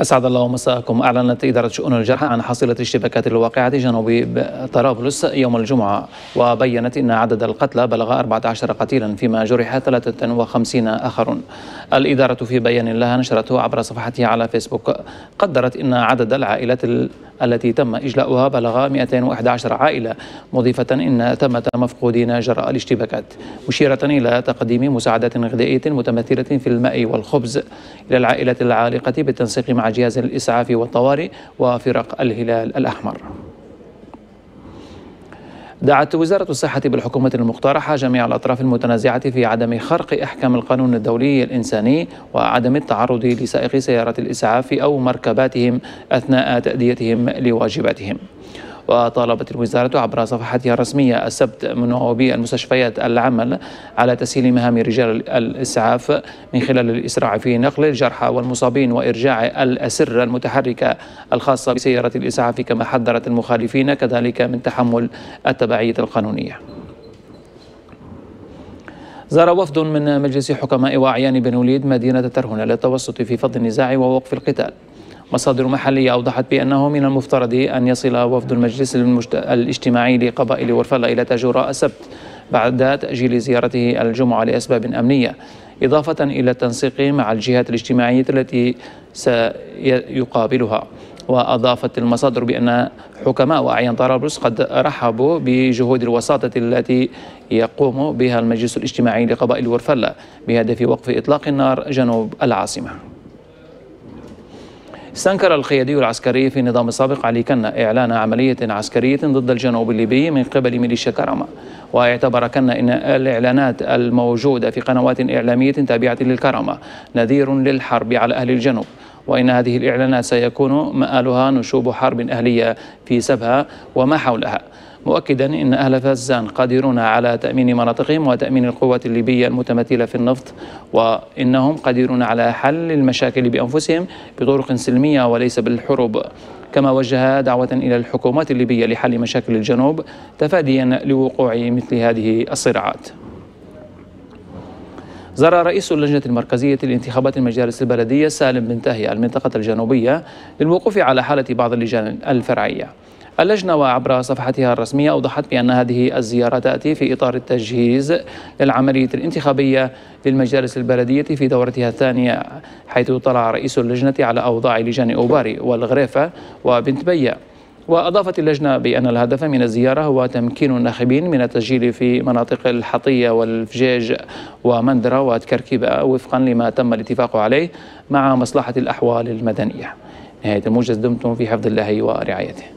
أسعد الله مساءكم. أعلنت إدارة شؤون الجرحى عن حصيلة الاشتباكات الواقعة جنوب طرابلس يوم الجمعة، وبيّنت أن عدد القتلى بلغ 14 قتيلا فيما جرح 53 آخرون. الإدارة في بيان لها نشرته عبر صفحتها على فيسبوك قدرت أن عدد العائلات التي تم إجلاؤها بلغ 211 عائلة، مضيفة أن ثمة مفقودين جراء الاشتباكات، مشيرة إلى تقديم مساعدات غذائية متمثلة في الماء والخبز إلى العائلات العالقة بالتنسيق مع جهاز الإسعاف والطوارئ وفرق الهلال الأحمر. دعت وزارة الصحة بالحكومة المقترحة جميع الأطراف المتنازعة في عدم خرق أحكام القانون الدولي الإنساني وعدم التعرض لسائقي سيارات الإسعاف أو مركباتهم أثناء تأديتهم لواجباتهم. وطالبت الوزارة عبر صفحتها الرسمية السبت منوبي المستشفيات العمل على تسهيل مهام رجال الإسعاف من خلال الإسراع في نقل الجرحى والمصابين وإرجاع الأسرة المتحركة الخاصة بسيارة الإسعاف، كما حذرت المخالفين كذلك من تحمل التبعية القانونية. زار وفد من مجلس حكماء وأعيان بن وليد مدينة ترهونة للتوسط في فض النزاع ووقف القتال. مصادر محلية أوضحت بأنه من المفترض أن يصل وفد المجلس الاجتماعي لقبائل ورفلة إلى تاجورا السبت بعد تأجيل زيارته الجمعة لأسباب أمنية، إضافة إلى التنسيق مع الجهات الاجتماعية التي سيقابلها. وأضافت المصادر بأن حكماء وأعيان طرابلس قد رحبوا بجهود الوساطة التي يقوم بها المجلس الاجتماعي لقبائل ورفلة بهدف وقف إطلاق النار جنوب العاصمة. استنكر القيادي العسكري في النظام السابق علي كنا إعلان عملية عسكرية ضد الجنوب الليبي من قبل ميليشيا كرامة، واعتبر كنا أن الإعلانات الموجودة في قنوات إعلامية تابعة للكرامة نذير للحرب على أهل الجنوب، وإن هذه الإعلانات سيكون مآلها نشوب حرب أهلية في سبها وما حولها، مؤكدا أن أهل فزان قادرون على تأمين مناطقهم وتأمين القوات الليبية المتمثلة في النفط، وإنهم قادرون على حل المشاكل بأنفسهم بطرق سلمية وليس بالحروب. كما وجه دعوة إلى الحكومات الليبية لحل مشاكل الجنوب تفاديا لوقوع مثل هذه الصراعات. زار رئيس اللجنة المركزية لانتخابات المجالس البلدية سالم بن تاهية المنطقة الجنوبية للوقوف على حالة بعض اللجان الفرعية. اللجنة وعبر صفحتها الرسمية أوضحت بأن هذه الزيارة تأتي في إطار التجهيز للعملية الانتخابية للمجالس البلدية في دورتها الثانية، حيث اطلع رئيس اللجنة على أوضاع لجان أوباري والغريفة وبنت بيا. وأضافت اللجنة بأن الهدف من الزيارة هو تمكين الناخبين من التسجيل في مناطق الحطية والفجيج ومندرة وتكركيبة وفقا لما تم الاتفاق عليه مع مصلحة الأحوال المدنية. نهاية الموجز، دمتم في حفظ الله ورعايته.